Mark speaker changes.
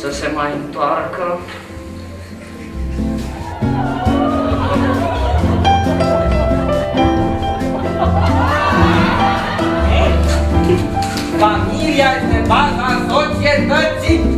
Speaker 1: să se mai întoarcă.
Speaker 2: Familia este baza societății.